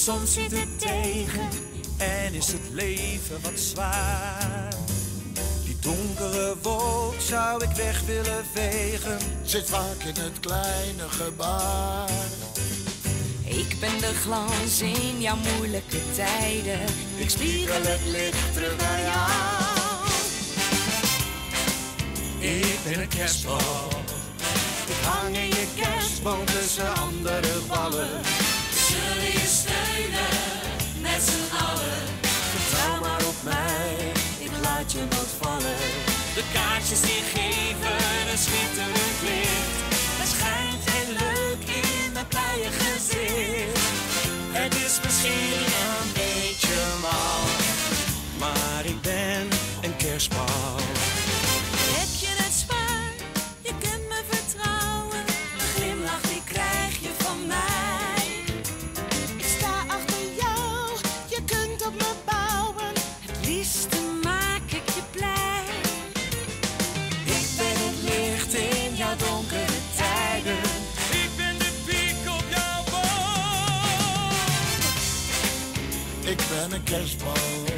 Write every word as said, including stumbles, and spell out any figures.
Soms zit het tegen en is het leven wat zwaar. Die donkere wolk zou ik weg willen vegen. Zit vaak in het kleine gebaar. Ik ben de glans in jouw moeilijke tijden. Ik spiegel het licht terug naar jou. Ik ben een kerstbal. Ik hang in je kerstboom tussen andere ballen. We zullen je steunen, met z'n allen. Vertrouw maar op mij, ik laat je nooit vallen. De kaartjes die geven een schitterend licht. Het schijnt heel leuk in mijn blije gezicht. Het is misschien een beetje mal, maar ik ben een kerstbal. Heb je het zwaar, je kunt me vertrouwen. Een glimlach die krijg je van mij. Ik sta achter jou, je kunt op me bouwen. Het liefste maak ik je blij. Ik ben het licht in jouw donkere tijden. Ik ben de piek op jouw boom. Ik ben een kerstbal.